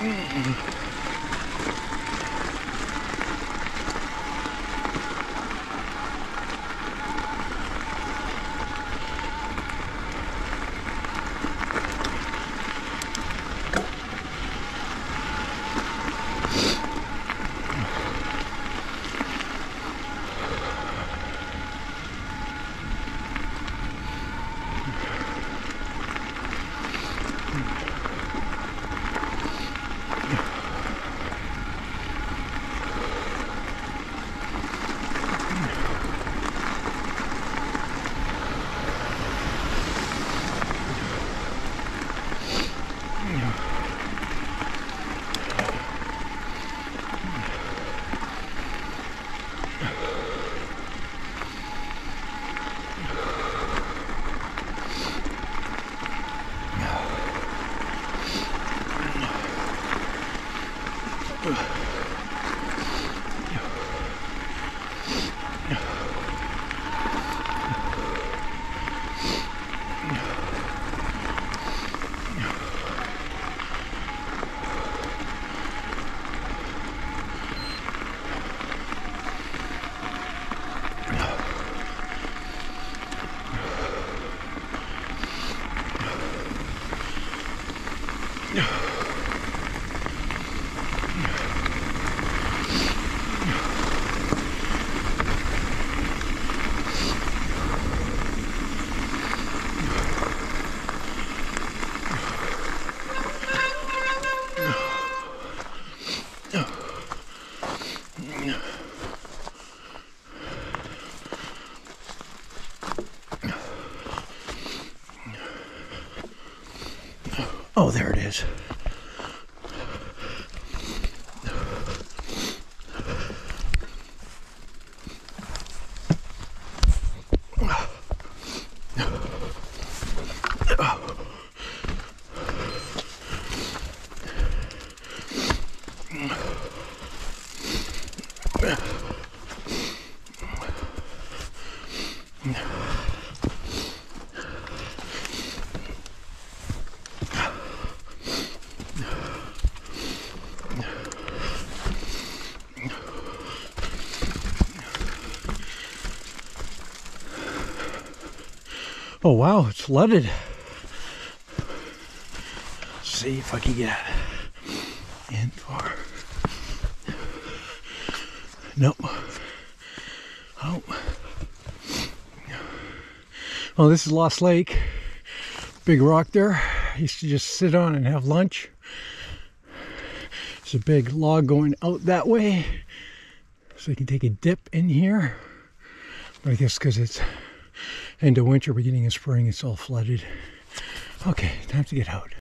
Oh, there it is. Oh wow, it's flooded. Let's see if I can get in far. Nope. Oh. Well, this is Lost Lake. Big rock there. I used to just sit on and have lunch. There's a big log going out that way. So you can take a dip in here. But I guess because it's end of winter, beginning of spring, it's all flooded. Okay, time to get out.